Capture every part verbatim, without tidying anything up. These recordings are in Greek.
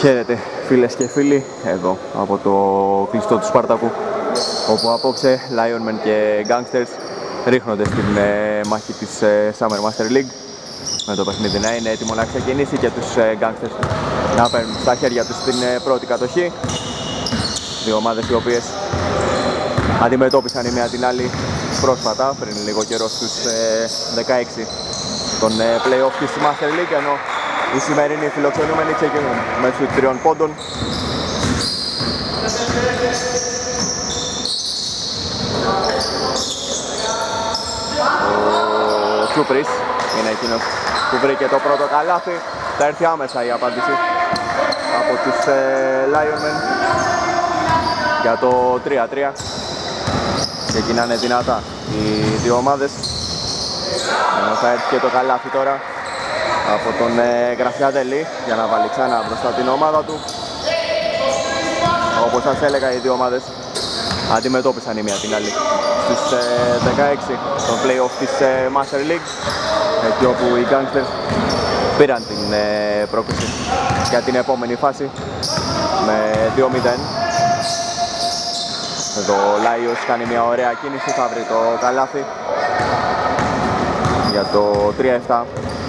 Χαίρετε φίλες και φίλοι, εδώ από το κλειστό του Σπάρτακου, όπου απόψε Lionmen και Gangsters ρίχνονται στην ε, μάχη της ε, Summer Master League, με το παιχνίδι να είναι έτοιμο να ξεκινήσει και τους ε, Gangsters να παίρνουν στα χέρια τους την ε, πρώτη κατοχή. Δύο ομάδες οι οποίες αντιμετώπισαν η μία την άλλη πρόσφατα, πριν λίγο καιρό στους ε, δεκαέξι των ε, play-off της Master League, ενώ οι σημερινοί φιλοξενούμενοι ξεκινούν μέσω τριών πόντων. Ο Τσούπρης είναι εκείνος που βρήκε το πρώτο καλάθι. Θα έρθει άμεσα η απάντηση από τους ε, Lionmen για το τρία τρία. Ξεκινάνε δυνατά οι δύο ομάδες, ενώ θα έρθει και το καλάθι τώρα από τον ε, Γραφιαδέλη για να βάλει ξανά μπροστά την ομάδα του. Όπως σας έλεγα, οι δύο ομάδες αντιμετώπισαν η μία την άλλη στους ε, δεκαέξι των play-off της ε, Master League, εκεί όπου οι Gangsters πήραν την ε, πρόκληση για την επόμενη φάση με δύο μηδέν. Εδώ ο Λάιος κάνει μια ωραία κίνηση, θα βρει το καλάθι για το τρία επτά.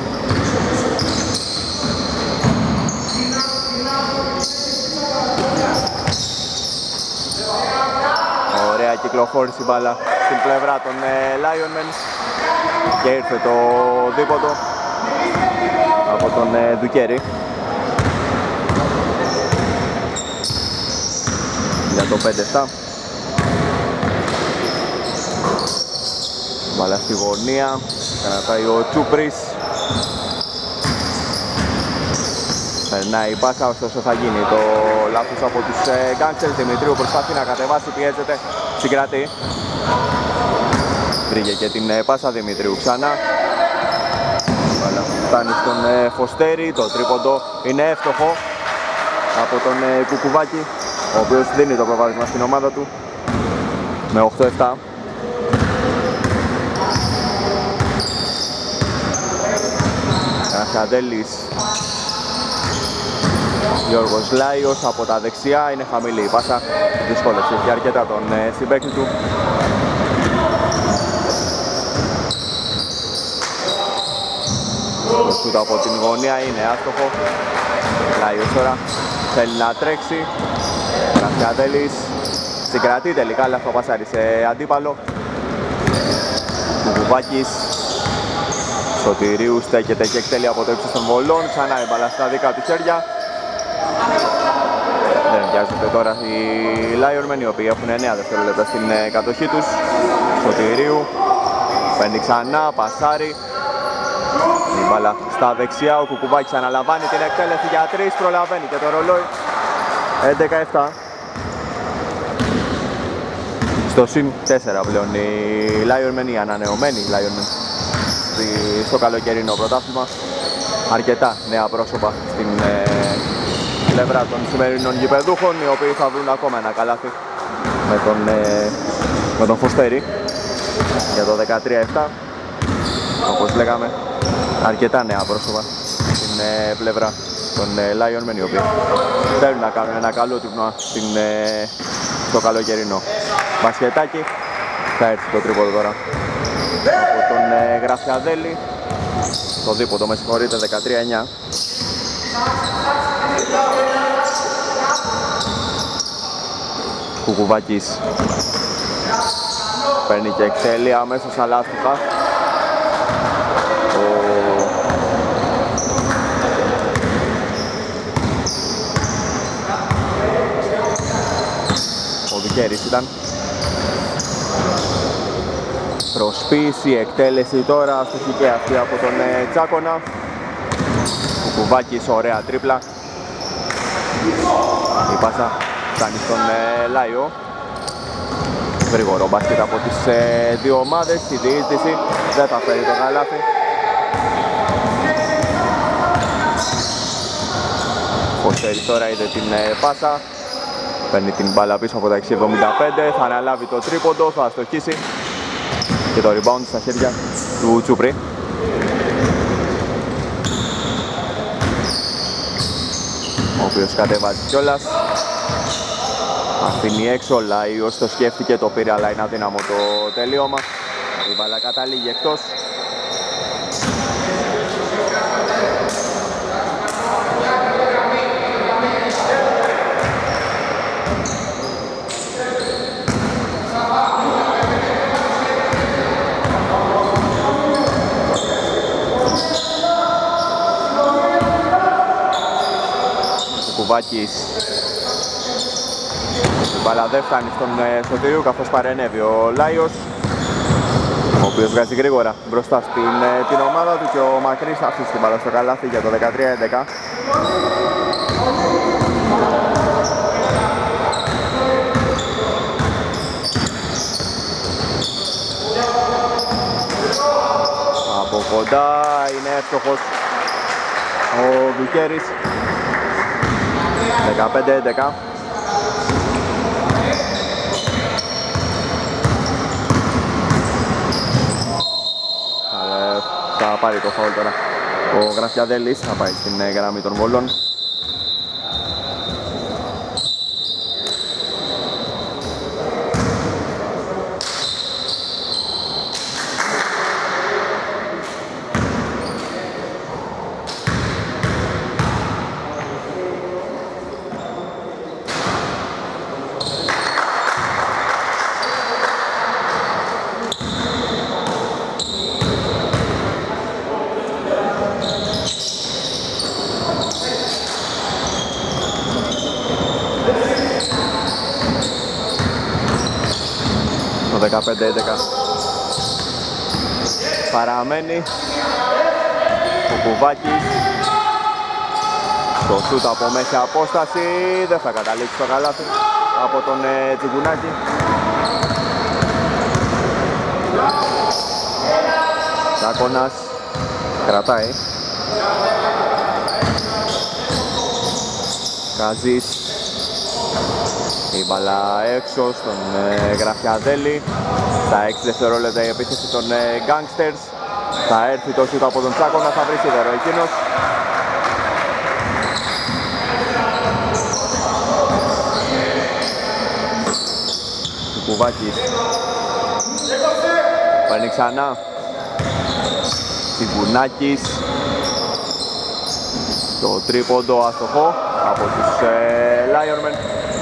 Ωραία κυκλοφόρηση μπάλα στην πλευρά των ε, Lionmen και ήρθε το δίποτο από τον ε, Ντουκέρη για το πέντε επτά. Μπάλα στη γωνία, κρατάει ο Τσούπρης, περνάει η πάσα, ωστόσο θα γίνει το λάθος από τους ε, Gangsters. Δημητρίου προσπαθεί να κατεβάσει, πιέζεται, συγκρατεί. Βρήκε και την ε, πάσα Δημητρίου ξανά. Μπάλα φτάνει στον ε, Φωστέρη, το τρίποντο είναι εύστοχο από τον ε, Κουκουβάκη, ο οποίος δίνει το προβάδισμα στην ομάδα του με οκτώ επτά. Κασιαδέλης, Γιώργος Λάιος από τα δεξιά, είναι χαμηλή η πάσα, δυσκόλεψε και αρκετά τον ε, συμπαίκτη του. Το σούτ από την γωνία είναι άστοχο. Λάιος τώρα θέλει να τρέξει. Κασιαδέλης συγκρατεί τελικά, αλλά θα πασάρει σε αντίπαλο. Κουκουβάκης, Σωτηρίου στέκεται και εκτελεί από το ύψος των βολών. Ξανά η μπάλα στα δικά του χέρια. Δεν βιάζεται τώρα οι Lionmen, οι οποίοι έχουν εννέα δευτερόλεπτα στην κατοχή τους. Σωτηρίου παίρνει ξανά, πασάρει. Η μπάλα στα δεξιά, ο Κουκουβάκης αναλαμβάνει την εκτέλεση για τρεις, προλαβαίνει και το ρολόι. έντεκα επτά. Στο συν τέσσερα πλέον οι Lionmen, οι ανανεωμένοι Lionmen στο καλοκαιρινό πρωτάθλημα. Αρκετά νέα πρόσωπα στην ε, πλευρά των σημερινών γηπεδούχων, οι οποίοι θα βρουν ακόμα ένα καλάθι με τον, ε, με τον Φωστέρη για το δεκατρία επτά. Όπως λέγαμε, αρκετά νέα πρόσωπα στην ε, πλευρά των ε, Lionmen, οι οποίοι θέλουν να κάνουν ένα καλό τουρνουά ε, στο καλοκαιρινό μπασκετάκι. Θα έρθει το τρίποντο τώρα από τον ε, Γραφιαδέλη, το δίποτο, με συγχωρείτε, δεκατρία εννιά. Κουκουβάκης παίρνει και εκτέλει αμέσως αλάστιχα. Ο, ο Δικέρης ήταν. Προσποίηση, εκτέλεση τώρα, αστοχή και αυτή από τον ε, Τσάκονα. Κουκουβάκης, ωραία τρίπλα. Η πάσα φτάνει στον ε, Λάιο. Γρήγορο μπάσκετ από τις ε, δύο ομάδες. Η διείσδυση δεν θα φέρει το καλάθι. Φωστέρης τώρα είδε την ε, πάσα. Παίρνει την μπάλα πίσω από τα έξι εβδομήντα πέντε. Θα αναλάβει το τρίποντο, θα αστοχίσει. Και το rebound στα χέρια του Τσούπρη. ο οποίος κατέβάζει κιόλας. Αφήνει έξω, Λάιος το σκέφτηκε, το πήρε, αλλά είναι αδύναμο το τελείωμα. Η μπάλα καταλήγει εκτός. Κουβάκης. Η μπάλα δεν φτάνει στον Σωτηρίου καθώς παρενέβη ο Λάιος, ο οποίος βγάζει γρήγορα μπροστά στην την ομάδα του και ο Μακρύς αφήσει την μπάλα στο καλάθι για το δεκατρία έντεκα. Από κοντά είναι εύστοχος ο Βικέρης. δεκαπέντε έντεκα. Θα πάρει το φάουλ τώρα ο Γραφιαδέλης, θα πάει στην γραμμή των βολών. δεκαπέντε έντεκα παραμένει ο Κουβάκης. Το σούτ από μέση απόσταση δεν θα καταλήξει το καλάθι από τον ε, Τσιγκουνάκη. Τσάκωνας κρατάει. Καζής. Η μπαλά έξω στον ε, Γραφιαδέλη. Στα έξι δευτερόλεπτα η επίθεση των ε, Gangsters. Θα έρθει το σούτ από τον Τσάκονα, θα βρει σίδερο εκείνος. Κουβάκης. Παίρνει ξανά. Τσιγκουνάκης. Το τρίποντο αστοχό από τους ε, Lionmen.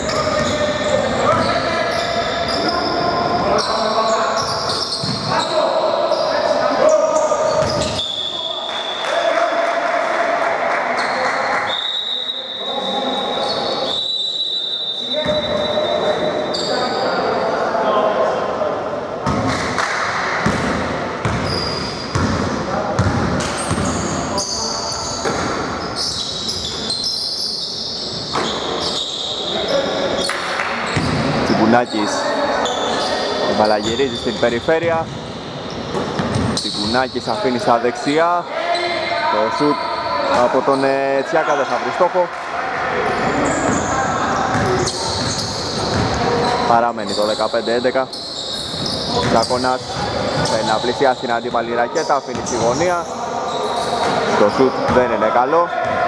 Τσιγκουνάκης. Η μπάλα γυρίζει στην περιφέρεια. Τσιγκουνάκης αφήνει στα δεξιά. Το σουτ από τον ε, Τσιάκα δεν θα βρει στόχο. Παραμένει το δεκαπέντε έντεκα. Τσάκωνας θέλει να πλησιάσει την αντίπαλη ρακέτα, αφήνει στη γωνία. Το σουτ δεν είναι καλό.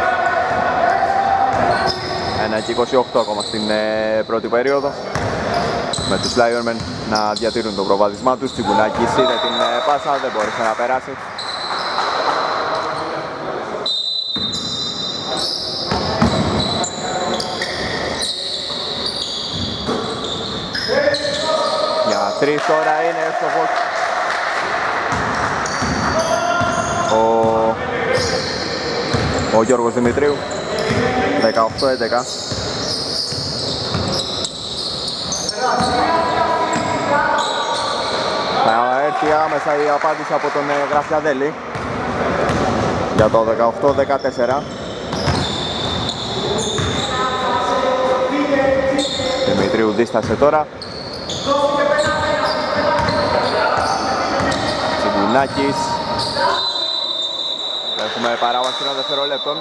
ένα και είκοσι οκτώ ακόμα στην ε, πρώτη περίοδο. Με τους Lionmen να διατηρούν το προβάδισμά τους. Τσιγκουνάκης είδε την ε, πάσα, δεν μπόρεσε να περάσει. Για τρεις τώρα είναι εύστοχος ο, ο Γιώργος Δημητρίου. δεκαοκτώ έντεκα. Θα έρθει άμεσα η απάντηση από τον Γραφιαδέλη για το δεκαοκτώ δεκατέσσερα. Δημητρίου δίστασε τώρα. Τσιγκουνάκης. Έχουμε παράβαση των δευτερολέπτων.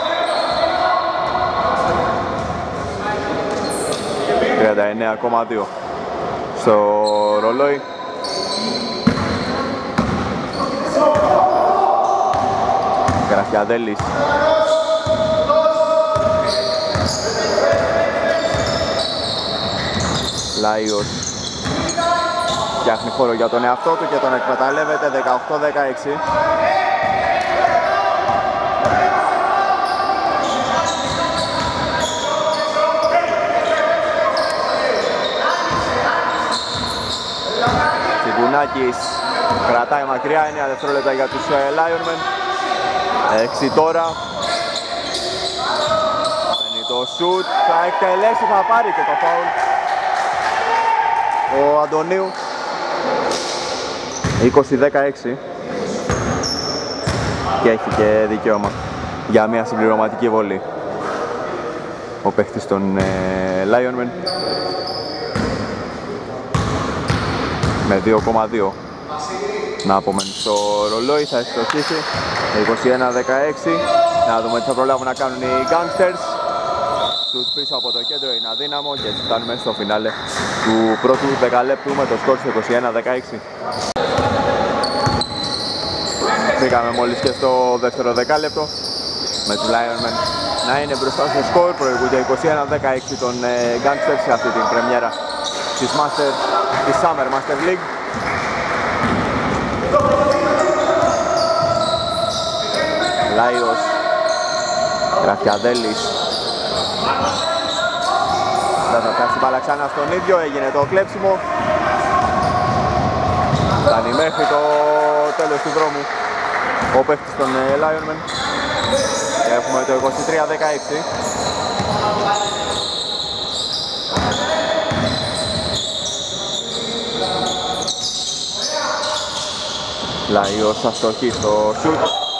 τριάντα εννέα κόμμα δύο στο ρολόι. Γραφιαδέλης. Λάιος φτιάχνει χώρο για τον εαυτό του και τον εκμεταλλεύεται. Δεκαοκτώ δεκαέξι. Τσιγκουνάκης κρατάει μακριά, εννέα δευτερόλεπτα για τους Lionmen. έξι τώρα. Παίρνει το σουτ, θα εκτελέσει, θα πάρει και το φάουλ ο Αντωνίου. είκοσι δεκαέξι. Και έχει και δικαίωμα για μια συμπληρωματική βολή ο παίχτης των ε, Lionmen με δύο κόμμα δύο να απομένει στο ρολόι. Θα ευστοχίσει είκοσι ένα δεκαέξι. Να δούμε τι θα προλάβουν να κάνουν οι Gangsters. Τους πίσω από το κέντρο είναι αδύναμο και έτσι φτάνουμε στο φινάλε του πρώτου δεκαλέπτου με το σκορ στο είκοσι ένα δεκαέξι. Μπήκαμε μόλις και στο δεύτερο δεκάλεπτο με τους Lionmen να είναι μπροστά στο σκορ. Προηγούνται είκοσι ένα δεκαέξι των ε, Gangsters σε αυτή την πρεμιέρα της, Master, της Summer Master League. Λάιος, Γραφιαδέλης. Δεν θα πιάσει μπάλα ξανά στον ίδιο, έγινε το κλέψιμο. Φτάνει μέχρι το τέλος του δρόμου ο παίχτης των Lionmen. Και έχουμε το είκοσι τρία δεκαέξι. Λάιος αστοχή στο σουτ.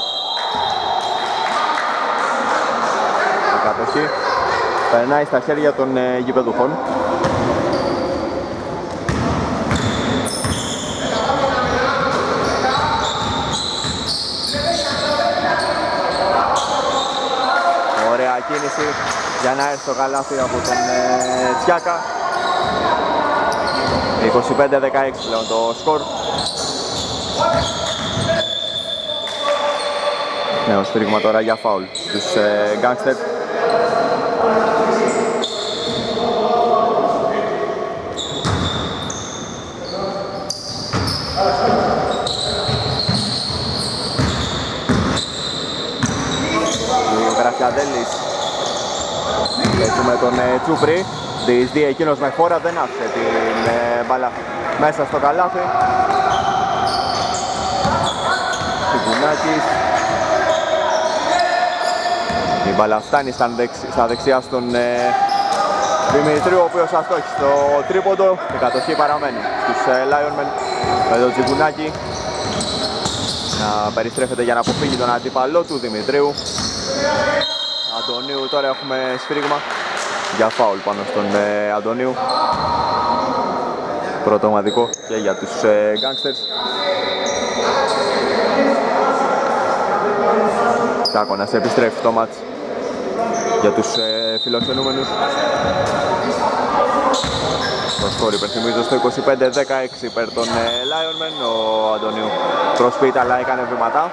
Η κατοχή περνάει στα χέρια των ε, γηπεδούχων. Ωραία κίνηση για να έρθει το καλάθι από τον ε, Τσιάκα. είκοσι πέντε δεκαέξι πλέον το σκορ. Νέο σφύριγμα τώρα για φάουλ στους ε, Gangsters. Ο Γραφιαδέλης. Έχουμε τον ε, Τσούπρη. Διεισδύει εκείνος με φόρα, δεν άφησε την ε, μπάλα μέσα στο καλάθι. Τσιγκουνάκης. Η μπάλα φτάνει στα, δεξι, στα δεξιά στον ε, Δημητρίου, ο οποίος αστόχει στο τρίποντο. Η κατοχή παραμένει στους ε, Lionmen με τον Τσιγκουνάκη να περιστρέφεται για να αποφύγει τον αντίπαλό του Δημητρίου. Αντωνίου, τώρα έχουμε σφύριγμα για φάουλ πάνω στον ε, Αντωνίου. Πρώτο ομαδικό και για τους ε, Gangsters. Τσάκωνας επιστρέφει το μάτς για τους ε, φιλοξενούμενους. Το σκορ υπενθυμίζω στο είκοσι πέντε δεκαέξι υπέρ των ε, Lionmen. Ο Αντωνίου προσποιείται αλλά έκανε βήματα.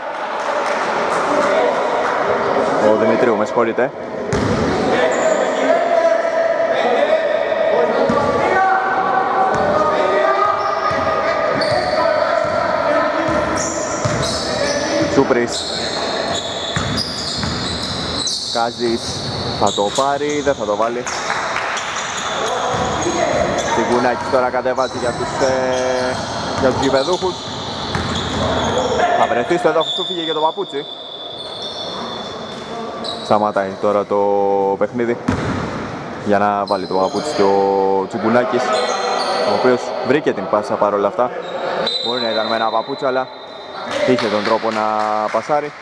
Ο Δημητρίου, με συγχωρείτε. Τσούπρης. Κάζης θα το πάρει, δεν θα το βάλει. Τσιγκουνάκης τώρα κατεβάζει για τους, ε, για τους γηπεδούχους. Θα βρεθεί στο έδαφος του, φύγε για το παπούτσι. Σταματάει τώρα το παιχνίδι για να βάλει το παπούτσι και ο Τσιγκουνάκης, ο οποίος βρήκε την πάσα παρόλα αυτά. Μπορεί να ήταν με ένα παπούτσι, αλλά είχε τον τρόπο να πασάρει.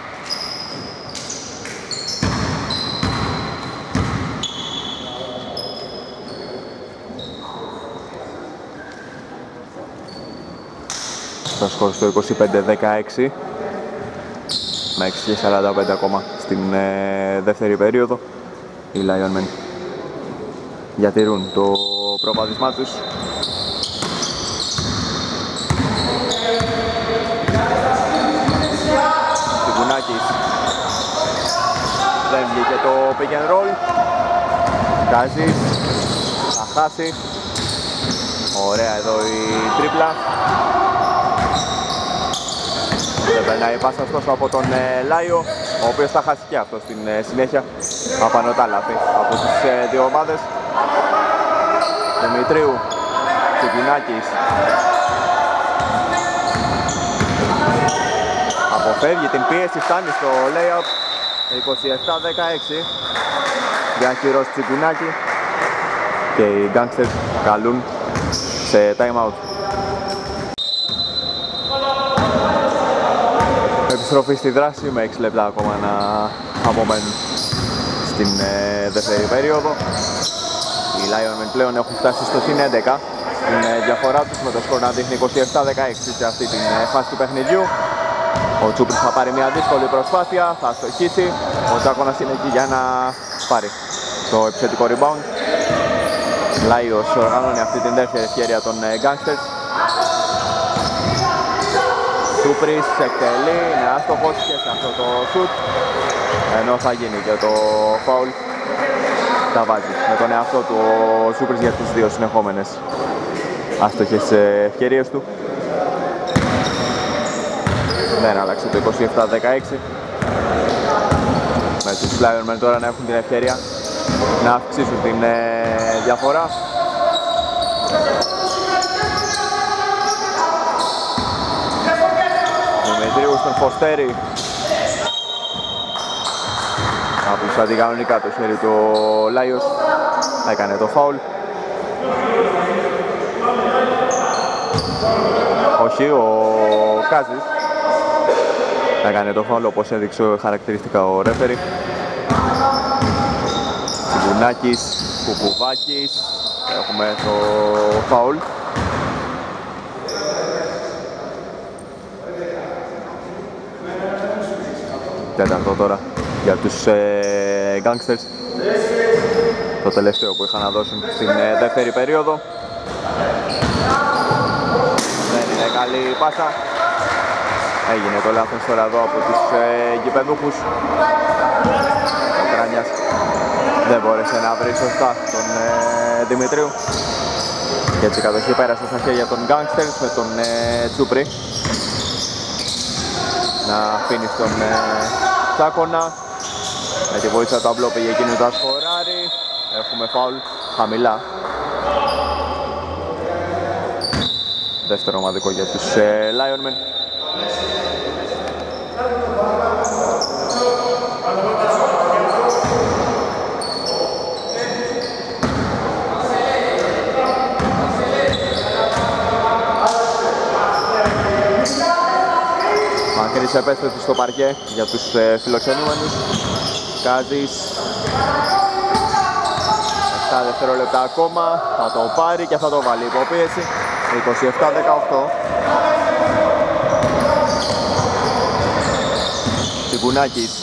Το σκορ στο είκοσι πέντε δεκαέξι με έξι και σαράντα πέντε ακόμα στην ε, δεύτερη περίοδο. Οι Lionmen διατηρούν το προβάδισμά τους. Τσιγκουνάκης δεν βγήκε το pick and roll. Κάζης θα χάσει. Ωραία εδώ η τρίπλα. Δεν περνάει η πάσα ωστόσο από τον ε, Λάιο, ο οποίος θα χάσει και αυτό στην ε, συνέχεια. Απανωτά λάθη από τις ε, δύο ομάδες. Δημητρίου, Τσιγκουνάκης. Αποφεύγει την πίεση, φτάνει στο lay-up. είκοσι επτά δεκαέξι. Διαχειρός Τσιγκουνάκη. Και οι Gangsters καλούν σε time out. Επιστροφή στη δράση με έξι λεπτά ακόμα να απομένουν στην ε, δεύτερη περίοδο. Οι Lionmen πλέον έχουν φτάσει στο συν έντεκα. Την ε, διαφορά τους με το σκορ να δείχνει είκοσι επτά δεκαέξι σε αυτή την ε, φάση του παιχνιδιού. Ο Τσούπρης θα πάρει μια δύσκολη προσπάθεια, θα στοχίσει. Ο Τσάκωνας είναι εκεί για να πάρει το επιθετικό rebound. Λάιος οργανώνει αυτή την δεύτερη ευκαιρία των ε, Gangsters. Τσούπρης εκτελεί, είναι άστοχος και σε αυτό το shoot, ενώ θα γίνει και το foul. Τα βάζει με τον εαυτό του ο Τσούπρης για τις δύο συνεχόμενες άστοχες ευκαιρίες του. Δεν άλλαξε το είκοσι επτά δεκαέξι. Με τους Lionmen τώρα να έχουν την ευκαιρία να αυξήσουν την ε, διαφορά. Δημητρίου στον Φωστέρη. Άπλουσα την κανονικά το χέρι του Λάιος. Έκανε το φάουλ. Όχι, ο Κάζης έκανε το φάουλ όπως έδειξε χαρακτηριστικά ο ρέφερι. Τσιγκουνάκης, Κουκουβάκης. Έχουμε το φάουλ. Τέταρτο τώρα για τους ε, Gangsters. Το τελευταίο που είχαν να δώσουν στην ε, δεύτερη περίοδο. Δεν είναι καλή η πάσα. Έγινε το λάθος τώρα εδώ από τους ε, γηπεδούχους. Ο Κράνιας δεν μπόρεσε να βρει σωστά τον ε, Δημητρίου. Και έτσι η κατοχή πέρασε στα χέρια των Gangsters με τον ε, Τσούπρη να αφήνει στον ε, Τσάκωνα. Με τη βοήθεια του αμπλό πήγε εκείνο το σκοράρει. Έχουμε φάουλ χαμηλά. Δεύτερο ομαδικό για τους ε, Lionmen. Μακρύς επέστρεψε στο παρκέ για τους ε, φιλοξενούμενους. Κάζης. επτά δευτερόλεπτα ακόμα, θα το πάρει και θα το βάλει υποπίεση. είκοσι επτά δεκαοκτώ. Τσιγκουνάκης.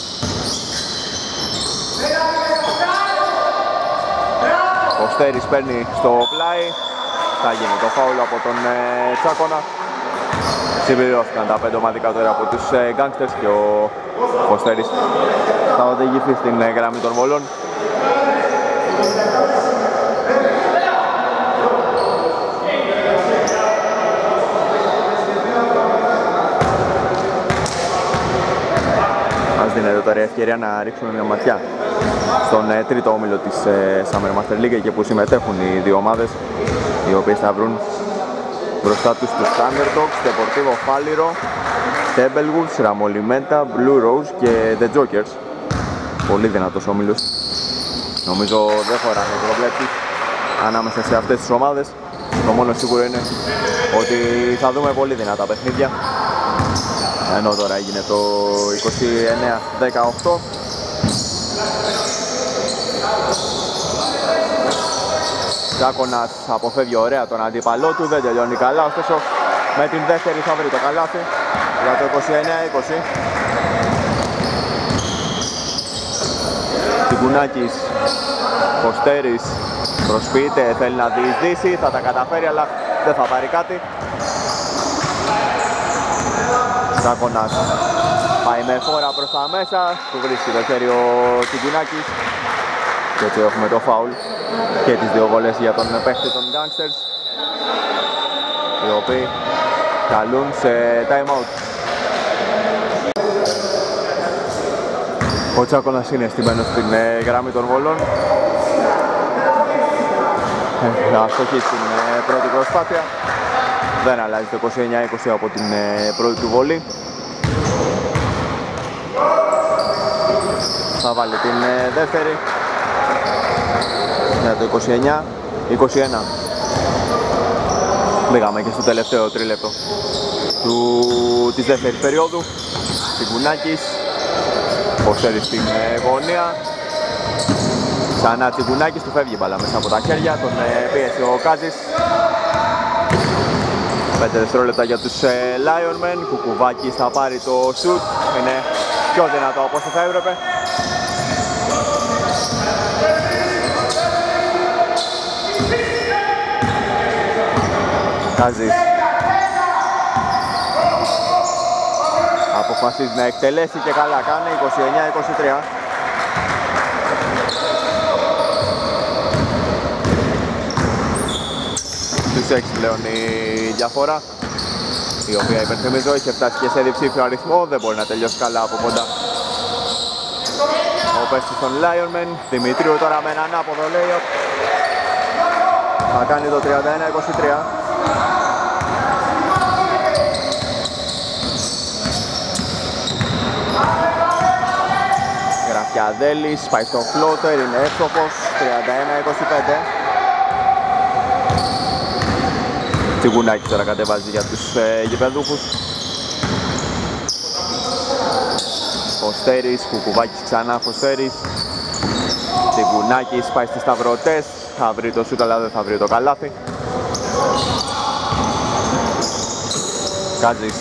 Ο Στέρης παίρνει στο πλάι. Θα γίνει το φάουλ από τον ε, Τσάκωνα. Συμπληρώθηκαν τα πέντε ομαδικά τώρα από τους ε, Gangsters και ο Κωστέρης θα οδηγηθεί στην ε, γραμμή των βολών. Μας δίνεται τώρα η ευκαιρία να ρίξουμε μια ματιά στον ε, τρίτο όμιλο της ε, Summer Master League, εκεί που συμμετέχουν οι δύο ομάδες, οι οποίες θα βρουν μπροστά τους τους Thunderdogs, Deportivo Fáliro, Tebelwolves, Ramolimenta, Blue Rose και The Jokers. Πολύ δυνατός όμιλος. Νομίζω δεν χωράνε προβλέψεις ανάμεσα σε αυτές τις ομάδες. Το μόνο σίγουρο είναι ότι θα δούμε πολύ δυνατά παιχνίδια. Ενώ τώρα έγινε το είκοσι εννέα δεκαοκτώ. Τσάκωνας αποφεύγει ωραία τον αντίπαλό του, δεν τελειώνει καλά, ωστόσο με την δεύτερη θα βρει το καλάθι για το είκοσι εννέα είκοσι. Τσιγκουνάκης, Κωστέρης προσποιείται, θέλει να διεισδύσει, θα τα καταφέρει αλλά δεν θα πάρει κάτι. Τσάκωνας πάει με φόρα προς τα μέσα, του βρίσκει το χέρι ο Τσιγκουνάκης. Και έτσι έχουμε το φάουλ και τις δύο βολές για τον παίχτη των Gangsters. οι οποίοι καλούν σε time out. Ο Τσάκωνας είναι στημένος στην ε, γραμμή των βολών. Ε, αστοχή στην ε, πρώτη προσπάθεια. Δεν αλλάζει το είκοσι εννιά είκοσι από την ε, πρώτη του βολή. Θα βάλει την ε, δεύτερη για το είκοσι εννιά είκοσι ένα. Μπήκαμε και στο τελευταίο τρίλεπτο του, της δεύτερης περίοδου. Τσιγκουνάκης, Ποστέρης στην ε, γωνία. Ξανά Τσιγκουνάκης, του φεύγει η μπάλα μέσα από τα χέρια, τον ε, πίεσε ο Κάζης. πέντε δευτερόλεπτα για τους ε, Lionmen. Κουκουβάκης θα πάρει το shoot, είναι πιο δυνατό από όσο θα έπρεπε. Κάζης αποφασίζει να εκτελέσει και καλά κάνει. είκοσι εννιά είκοσι τρία. Στους έξι πλέον η διαφορά, η οποία υπενθυμίζω είχε φτάσει και σε διψήφιο αριθμό. Δεν μπορεί να τελειώσει καλά από κοντά ο παίκτης των Lionmen. Δημητρίου τώρα με έναν άποδο layup θα κάνει το τριάντα ένα είκοσι τρία. Γραφιαδέλης πάει στο floater, είναι εύστοχος. τριάντα ένα είκοσι πέντε. Τσιγκουνάκης τώρα κατεβάζει για τους ε, γηπεδούχους. Ποστέρης, Κουκουβάκης ξανά, Ποστέρης. Τσιγκουνάκης πάει στις σταυρωτές. Θα βρει το σούτ αλλά δεν θα βρει το καλάθι. Κάτζης.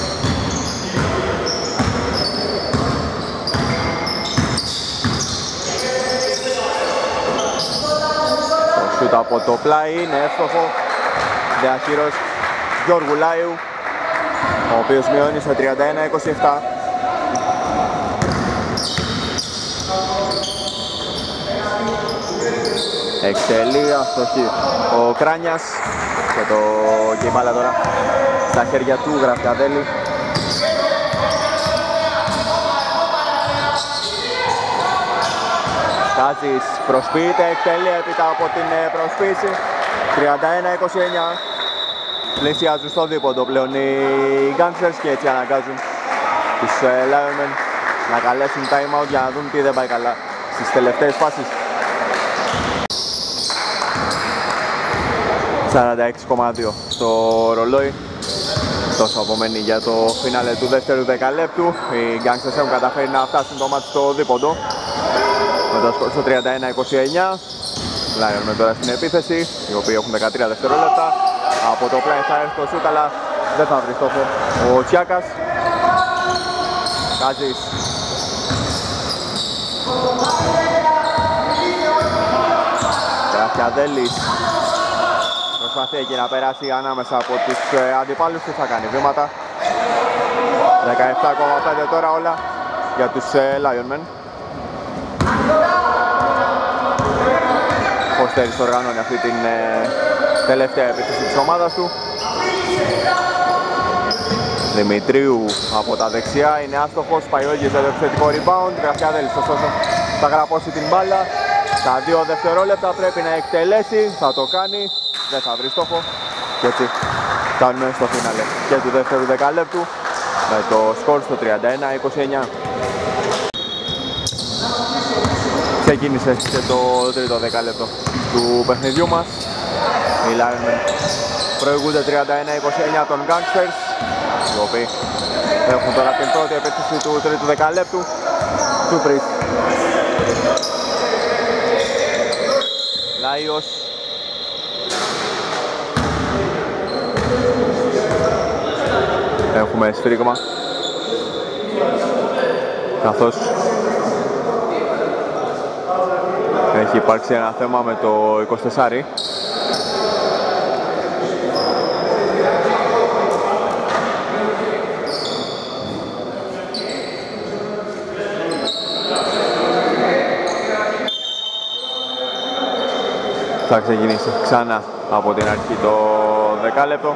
Το σούτ από το πλάι είναι εύστοχο. Διαχείρος Γιώργου Λάιου, ο οποίος μειώνει στο τριάντα ένα είκοσι επτά. Εκτελεί, αστοχή ο Κράνιας και το και η μπάλα τώρα στα χέρια του Γραφιαδέλη. Κάζης προσποιείται, εκτελεί έπειτα από την προσποίηση. τριάντα ένα είκοσι εννιά. Πλησιάζουν στο δίποντο πλέον οι Gangsters και έτσι αναγκάζουν τους Lionmen να καλέσουν time out για να δουν τι δεν πάει καλά στις τελευταίες φάσεις. σαράντα έξι κόμμα δύο στο ρολόι. Τόσο απομένει για το φινάλε του δεύτερου δεκαλέπτου. Οι Gangsters έχουν καταφέρει να φτάσουν το μάτι στο δίποντο με το σκορ στο τριάντα ένα είκοσι εννιά. Lionmen τώρα στην επίθεση, οι οποίοι έχουν δεκατρία δευτερόλεπτα. Από το πλάι θα έρθει το σούτ, αλλά δεν θα βρει στόχο ο Τσιάκας. Κάζης. Γραφιαδέλης. Προσπαθεί εκεί να περάσει ανάμεσα από τους ε, αντιπάλους του, θα κάνει βήματα. δεκαεπτά κόμμα πέντε τώρα όλα για τους ε, Lionmen. Ποστέρης οργανώνει αυτή την ε, τελευταία επίθεση της ομάδας του. Δημητρίου από τα δεξιά είναι άστοχος, πάει ο Ίγης για το επιθετικό rebound. Γραφιαδέλης ωστόσο θα γραπώσει την μπάλα. Τα δύο δευτερόλεπτα πρέπει να εκτελέσει, θα το κάνει, δεν θα βρει στόχο. Και έτσι κάνουμε στο φίναλε και του δεύτερου δεκαλέπτου με το σκορ στο τριάντα ένα είκοσι εννιά. Ξεκίνησε και το τρίτο δεκάλεπτο του παιχνιδιού μας. Οι Lionmen προηγούνται τριάντα ένα είκοσι εννιά των Gangsters, οι οποίοι έχουν τώρα την πρώτη επίθεση του τρίτου δεκαλέπτου. Τσούπρις. Λάιος. Έχουμε σφύριγμα, καθώς έχει υπάρξει ένα θέμα με το είκοσι τέσσερα. Θα ξεκινήσει ξανά από την αρχή το δεκάλεπτο,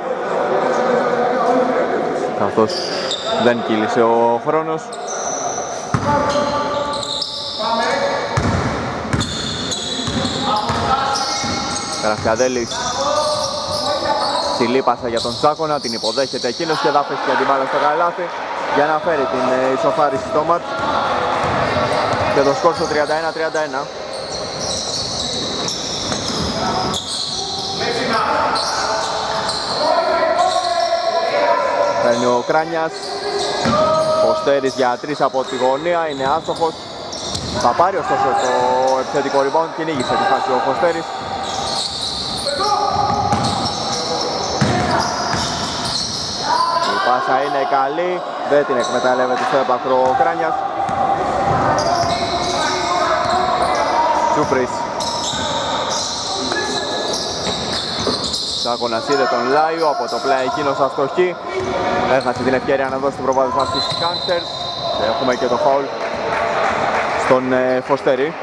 καθώς δεν κύλησε ο χρόνος. Καραφιαδέλης, ψηλή πάσα για τον Τσάκονα, την υποδέχεται εκείνος και θα πέσει και την μπάλα στο καλάθι για να φέρει την ισοφάριση στο μάτς και το σκορ στο τριάντα ένα τριάντα ένα. Παίρνει ο Κράνιας, Κωστέρης για τρεις από τη γωνία, είναι άστοχος. Θα πάρει ωστόσο το επιθετικό rebound, κυνήγησε τη φάση ο Κωστέρης. Η πάσα είναι καλή, δεν την εκμεταλλεύεται στο έπακρο ο Κράνιας. Τσούφρης. Τσάκωνας είδε τον Λάιο από το πλάι εκείνος αστοχή. Έχασε την ευκαιρία να δώσει το προβάδισμα στους Gangsters. Έχουμε και το φάουλ στον ε, Φωστέρη.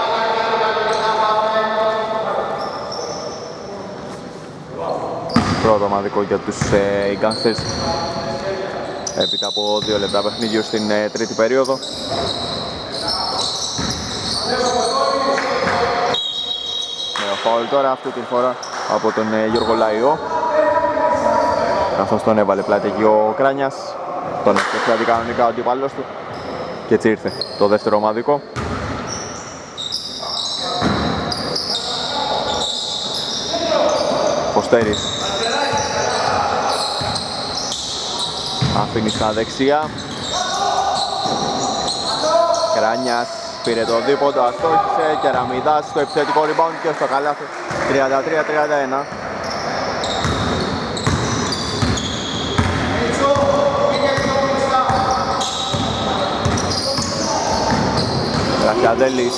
Πρώτο ομαδικό για τους ε, Gangsters έπειτα από δύο λεπτά παιχνίδιου στην ε, τρίτη περίοδο. Νέο φάουλ τώρα, αυτή τη φορά από τον ε, Γιώργο Λάιο, καθώς τον έβαλε πλάτη εκεί ο Κράνιας, τον έφτιαξε αντικανονικά ο αντίπαλος του και έτσι ήρθε το δεύτερο ομαδικό. Φωστέρης αφήνει στα δεξιά, Κράνιας πήρε το δίποντο, αστόχησε, Κεραμιδάς στο επιθετικό rebound και στο καλάθι. Τριάντα τρία τριάντα ένα. Ραχιαδέλης,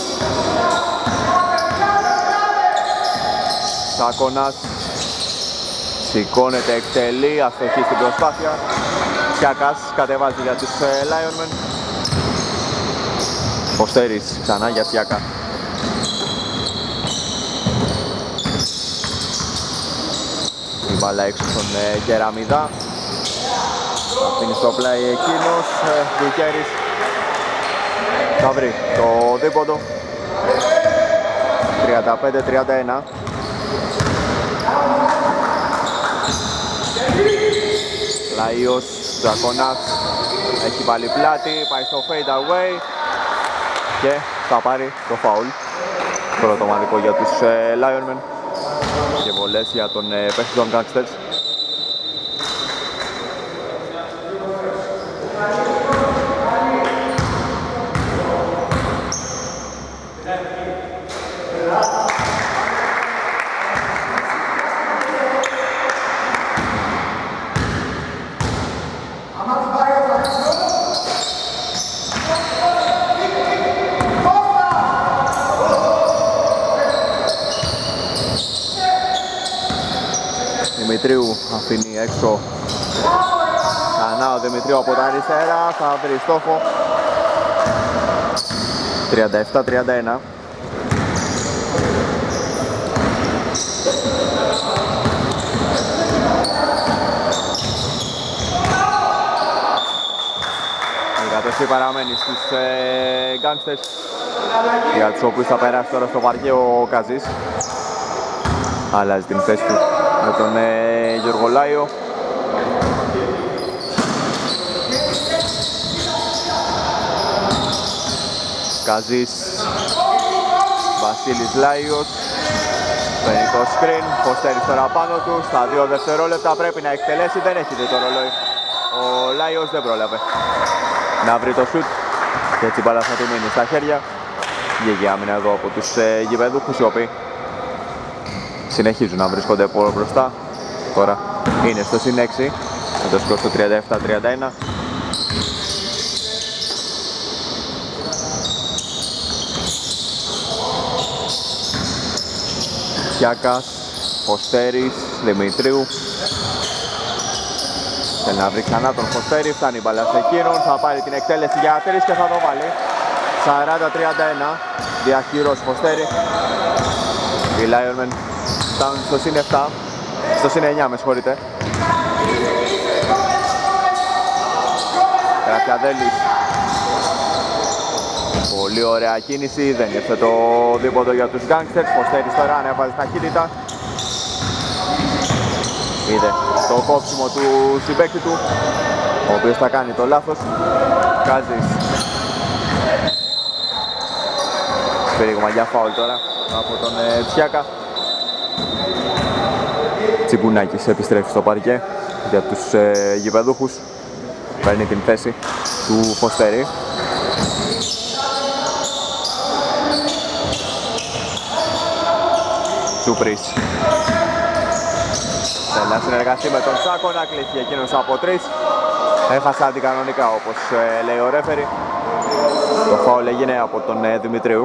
Σάκωνας, σηκώνεται, εκτελεί, αστοχή στην προσπάθεια. Τσιάκας κατεβάζει για τους Lionmen. Φωστέρης ξανά για Τσιάκα. Η μπάλα έξω στον ε, Κεραμιδά. Αφήνει στο πλάι εκείνος, ε, Κουκέρης. Θα βρει το δίποντο. τριάντα πέντε τριάντα ένα. Λάιος, Τζακονάς έχει βάλει πλάτη, πάει στο fade away και θα πάρει το foul. Πρώτο ομαδικό για τους ε, Lionmen και βολές για τον ε, παίχτη των Gangsters. Δημητρίου αφήνει έξω ξανά ο Δημητρίου από τα αριστερά, θα βρει στόχο. τριάντα επτά τριάντα ένα. Η κατοχή παραμένει στους ε, Gangsters, για τους οποίους θα περάσει τώρα στο βαριέ ο Καζής. Αλλάζει την θέση του με τον ε, Γιώργο Λάιο. Καζής, Βασίλης Λάιος, παίρνει το screen, Φωστέρης τώρα πάνω του, στα δύο δευτερόλεπτα πρέπει να εκτελέσει, δεν έχει δει το ρολόι. Ο Λάιος δεν πρόλαβε να βρει το σουτ και έτσι μπάλα θα του μείνει στα χέρια. Γεγει άμυνα εδώ από τους ε, γηπεδούχους, οι οποίοι συνεχίζουν να βρίσκονται από μπροστά. Τώρα είναι στο συν έξι με το σκορ στο τριάντα επτά τριάντα ένα. Τσιάκας, Φωστέρης, Δημητρίου. Θέλει να βρει ξανά τον Φωστέρη, φτάνει η μπάλα σε εκείνον, θα πάρει την εκτέλεση για τρεις και θα το βάλει. σαράντα τριάντα ένα, διαχειρός Φωστέρη. Οι Lionmen φτάνουν στο συν επτά, στο συν εννιά με συγχωρείτε. Κρατιαδέλης. Πολύ ωραία κίνηση, δεν ήρθε το δίποτο για τους Gangsters. Φωστέρης τώρα ανέβαζε ταχύτητα. Είδε το κόψιμο του συμπαίκτη του, ο οποίος θα κάνει το λάθος. Κάζης. Σφύριγμα για φάουλ τώρα από τον ε, Τσιάκα. Τσιγκουνάκης επιστρέφει στο παρκέ για τους ε, γηπεδούχους. Παίρνει την θέση του Φωστέρη. Τσούπρης. Θέλει να συνεργαστεί με τον Τσάκο, να κλείχει εκείνος από τρεις. Έχασε αντικανονικά όπως ε, λέει ο ρέφερι. Το φάουλ έγινε από τον ε, Δημητρίου.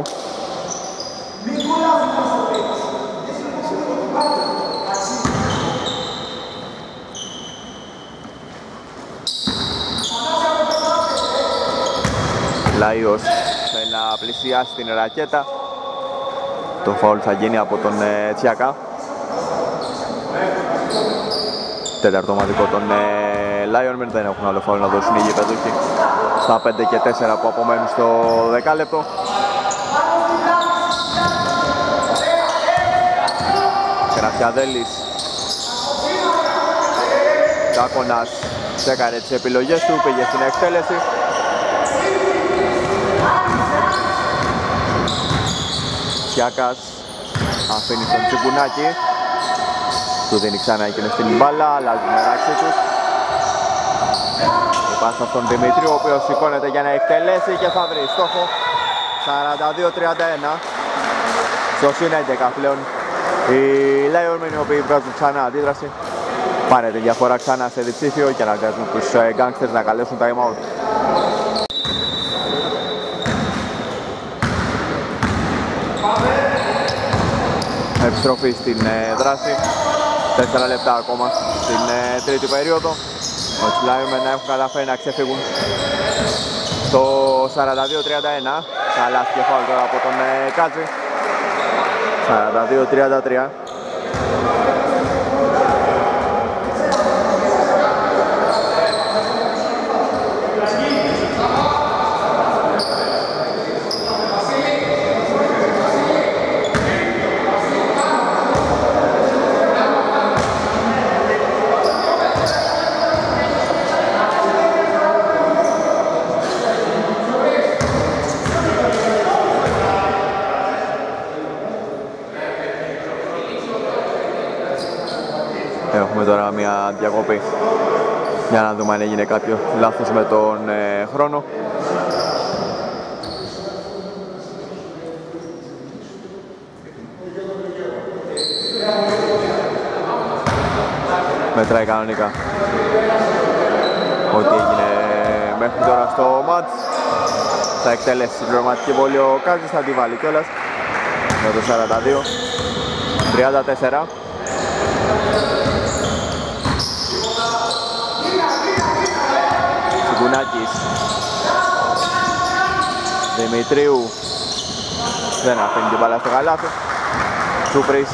Λαϊός θέλει να πλησιάσει την ρακέτα. Το φάουλ θα γίνει από τον ε, Τσιάκα. Τέταρτο ομαδικό των ε, Λάιονμεν, δεν έχουν άλλο φάουλ να δώσουν οι γηπεδούχοι στα πέντε και τέσσερα που απομένουν στο δεκάλεπτο. Κεραφιαδέλης. Τσάκωνας τσέκαρε τις επιλογές του, πήγε στην εκτέλεση. Τσιάκας αφήνει στον Τσιγκουνάκη. Του δίνει ξανά εκείνος την μπάλα, αλλάζουν μεταξύ τους. Η πάσα στον Δημήτρη, ο οποίος σηκώνεται για να εκτελέσει και θα βρει στόχο. σαράντα δύο τριάντα ένα. Στο συν έντεκα πλέον οι Λάιονμεν, οι οποίοι βγάζουν ξανά αντίδραση. Πάνε τη διαφορά ξανά σε διψήφιο και αναγκάζουν τους Gangsters να καλέσουν time out. Επιστροφή στην ε, δράση. Τέσσερα λεπτά ακόμα στην ε, τρίτη περίοδο. Οι Λάιονμεν έχουν καταφέρει να ξεφύγουν στο σαράντα δύο τριάντα ένα. Καλάθι και φάουλ τώρα από τον ε, Κάτζη. σαράντα δύο τριάντα τρία. Έχουμε τώρα μια διακοπή για να δούμε αν έγινε κάποιο λάθος με τον ε, χρόνο. Μετράει κανονικά ό,τι έγινε μέχρι τώρα στο μάτς. Θα εκτελέσει την πληρωματική βόλη ο Κάζης, θα τη βάλει κιόλας με το σαράντα δύο τριάντα τέσσερα. Τσιγκουνάκης. Δημητρίου δεν αφήνει την μπάλα στο καλάθι. Τσούπρης.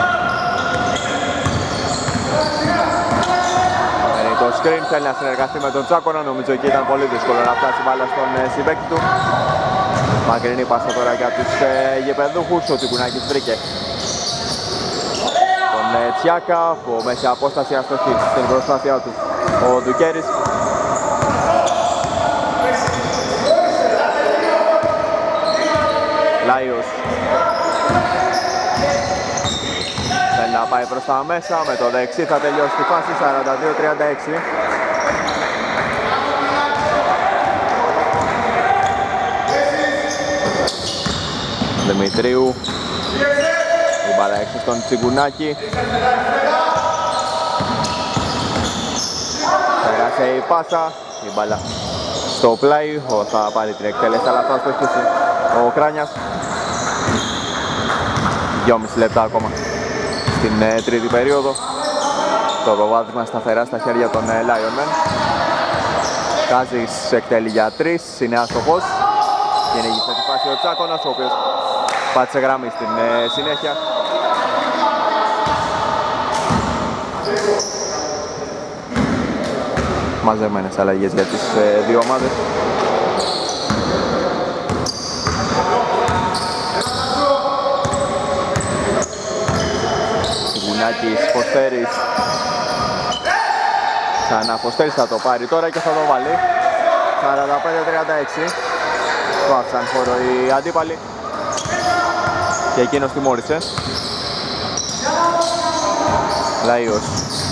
Παίρνει το screen, θέλει να συνεργαστεί με τον Τσάκονα. Νομίζω εκεί ήταν πολύ δύσκολο να φτάσει μπάλα στον συμπαίκτη του. Μακρινή πάσα τώρα για τους ε, γηπεδούχους. Ο Τσιγκουνάκης βρήκε τον ε, Τσιάκα που μέσα απόσταση αστοχή στην προσπάθειά του ο Ντουκέρης. Λάιος θέλει να πάει προς τα μέσα, με το δεξί θα τελειώσει τη φάση. Σαράντα δύο τριάντα έξι. Δημητρίου, η μπάλα έξω στον Τσιγκουνάκη. Πέρασε η πάσα, η μπάλα στο πλάι, θα πάρει την εκτέλεση αλλά θα στοχίσει ο Κράνιας. δυόμισι λεπτά ακόμα στην ε, τρίτη περίοδο. Το προβάδισμα σταθερά στα χέρια των ε, Λάιονμεν. Κάζης εκτέλει για τρεις, είναι άστοχος. Κυνηγεί σε τη φάση ο Τσάκωνας, ο οποίος πάτησε γραμμή στην ε, συνέχεια. Μαζεμένες αλλαγές για τις ε, δύο ομάδες. Τσιγκουνάκης, Φωστέρης. Ξανά Φωστέρης θα το πάρει τώρα και θα το βάλει. σαράντα πέντε τριάντα έξι. Το άφησαν χώρο οι αντίπαλοι και εκείνος τιμώρησε. Λαΐος.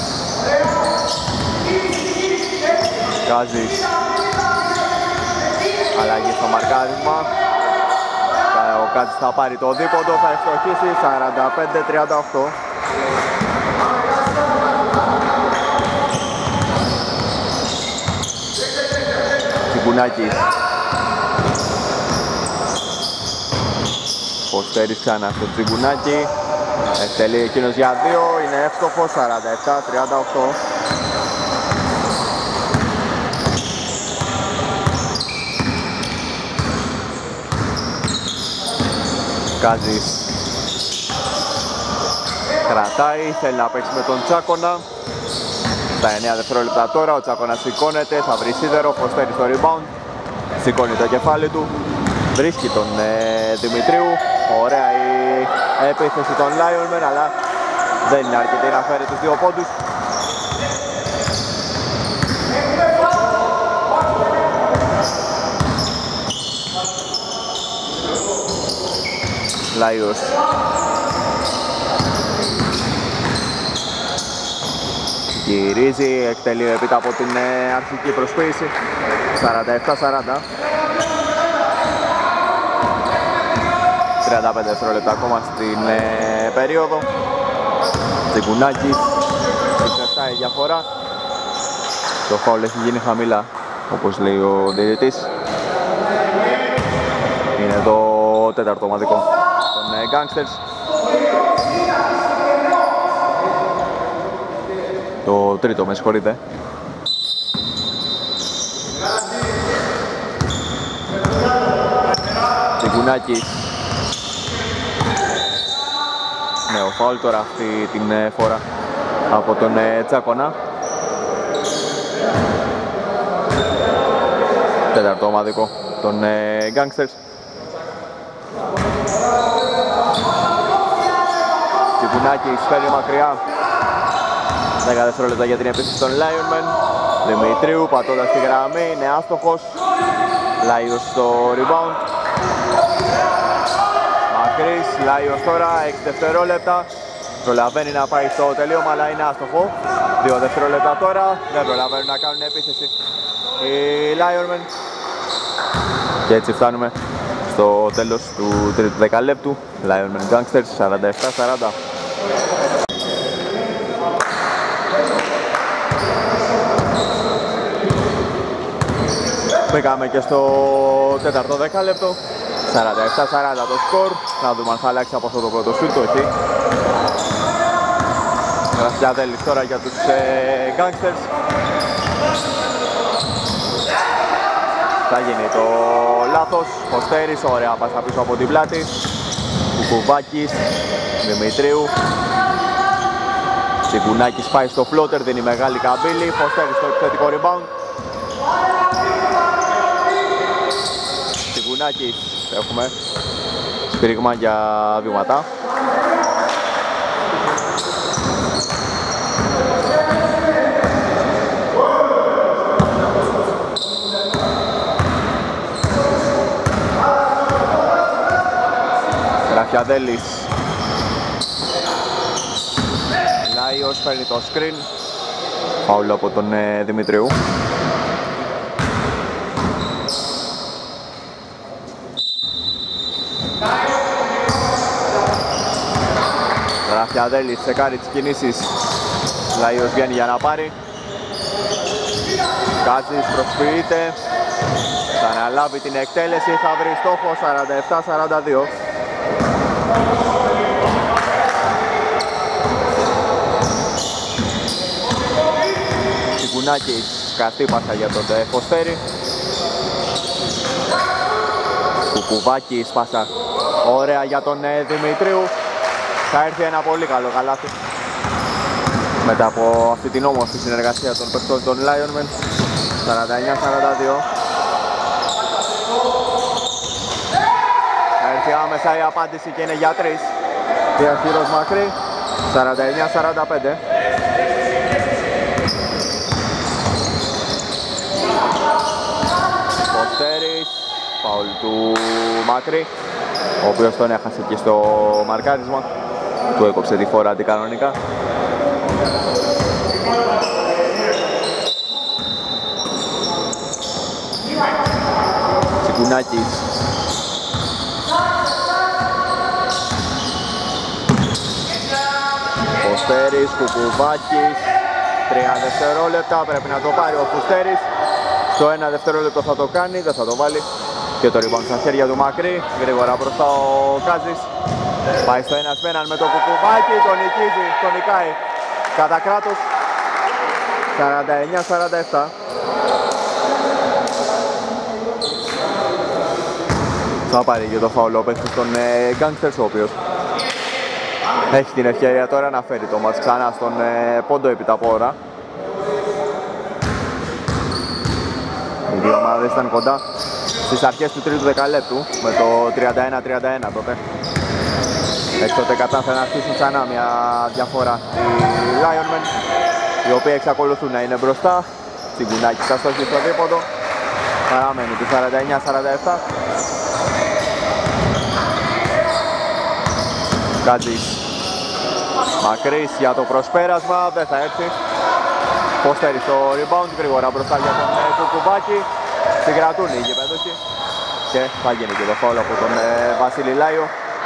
Γκάζης. Αλλαγή στο μαρκάρισμα. Ο Γκάζης θα πάρει το δίποντο, θα ευστοχίσει. Σαράντα πέντε τριάντα οκτώ. Τσιγκουνάκης. Φωστέρης ξανά στο Τσιγκουνάκι. Εκτελεί εκείνος για δύο, είναι εύστοχος. Σαράντα επτά τριάντα οκτώ. Γκάζης κρατάει, θέλει να παίξει με τον Τσάκονα. Στα εννέα δευτερόλεπτα τώρα ο Τσάκονας σηκώνεται, θα βρει σίδερο, Φωστέρη στο rebound. Σηκώνει το κεφάλι του, βρίσκει τον ε, Δημητρίου. Ωραία η επίθεση των Lionmen, αλλά δεν είναι αρκετή να φέρει τους δύο πόντους. Λάιος. Γυρίζει, εκτελεί έπειτα από την ε, αρχική προσποίηση. Σαράντα επτά σαράντα. τριάντα πέντε δευτερόλεπτα ακόμα στην ε, περίοδο. Τσιγκουνάκης, είκοσι επτά η διαφορά. Το φάουλ έχει γίνει χαμηλά, όπως λέει ο διαιτητής. Είναι το τέταρτο ομαδικό των ε, Gangsters. Το τρίτο, με συγχωρείτε. Τσιγκουνάκης. Νέο φάουλ τώρα αυτή την ε, φορά από τον ε, Τσάκονα. Τέταρτο ομαδικό των ε, Gangsters. Τσιγκουνάκης φέρνει μακριά. δέκα δευτερόλεπτα για την επίθεση των Lionmen. Δημητρίου πατώντας τη γραμμή, είναι άστοχος. Λάιος στο rebound. Μακρύς, Λάιος τώρα, έξι δευτερόλεπτα. Προλαβαίνει να πάει στο τελείωμα, αλλά είναι άστοχο. δύο δευτερόλεπτα τώρα, δεν προλαβαίνουν να κάνουν επίθεση οι Lionmen. Και έτσι φτάνουμε στο τέλος του τρίτου δεκαλέπτου. Lionmen Gangsters σαράντα επτά σαράντα. Μπήκαμε και στο τέταρτο δεκάλεπτο. σαράντα επτά σαράντα το σκορ. Να δούμε αν θα αλλάξει από αυτό το πρώτο σούτ, όχι. Γραφιαδέλης τώρα για τους ε, Gangsters. Θα γίνει το λάθος. Φωστέρης, ωραία πάσα πίσω από την πλάτη. Κουκουβάκης, Δημητρίου. Τσιγκουνάκης πάει στο floater, δίνει μεγάλη καμπύλη. Φωστέρης στο επιθετικό rebound. Τσιγκουνάκης, έχουμε σφύριγμα για βήματα. Γραφιαδέλης. Λάιος παίρνει το screen. Φάουλ από τον ε, Δημητρίου. Γραφιαδέλης τσεκάρει τις κινήσεις. Λάιος βγαίνει για να πάρει. Γκάζης προσποιείται. Θα αναλάβει την εκτέλεση, θα βρει στόχο. Σαράντα επτά σαράντα δύο. Τσιγκουνάκης, καυτή πάσα για τον Φωστέρη. Κουκουβάκης, πάσα ωραία για τον Δημητρίου. Θα έρθει ένα πολύ καλό καλάθι. μετά από αυτή την όμορφη συνεργασία των παιχτών των Lionmen. σαράντα εννιά σαράντα δύο. Θα έρθει άμεσα η απάντηση και είναι για τρεις. Διαχείρος μακρύ, σαράντα εννιά σαράντα πέντε. Κωστέρης, φαουλ του Μακρύ, ο οποίος τον έχασε και στο μαρκάρισμα. Του έκοψε τη φορά αντικανονικά. Τσικουνάκης. Φουστέρης, Κουκουβάκης. Τρία δευτερόλεπτα, πρέπει να το πάρει ο Φουστέρης. Στο ένα δευτερόλεπτο θα το κάνει, δεν θα το βάλει. Και το rebound στα χέρια του Μακρύ. Γρήγορα μπροστά ο Κάζης. Πάει στο ένας με έναν με το Κουκουβάκι, τον νικίζει, τον νικάει κατά κράτος. σαράντα εννιά σαράντα επτά. Θα πάρει και το φάουλ ο παίκτης των ε, Gangsters, ο οποίος έχει την ευκαιρία τώρα να φέρει το μάτς ξανά στον ε, πόντο επί τα πόρα. Οι δύο ομάδες ήταν κοντά στις αρχές του τρίτου δεκαλέπτου με το τριάντα ένα τριάντα ένα τότε. Έτσι τότε κατάφεραν να αρχίσουν ξανά μια διαφορά οι Lionmen, οι οποίοι εξακολουθούν να είναι μπροστά. Τσιγκουνάκης θα στόχει στο δίποντο. Παραμένει του σαράντα εννιά σαράντα επτά. Κάτζης Μακρύς για το προσπέρασμα, δεν θα έρθει. Ποστέρι στο rebound, γρήγορα μπροστά για τον Κουκουβάκη. Συγκρατούν οι γηπεδούχοι και θα γίνει και το φάουλ από τον ε, Βασίλη Λάιο.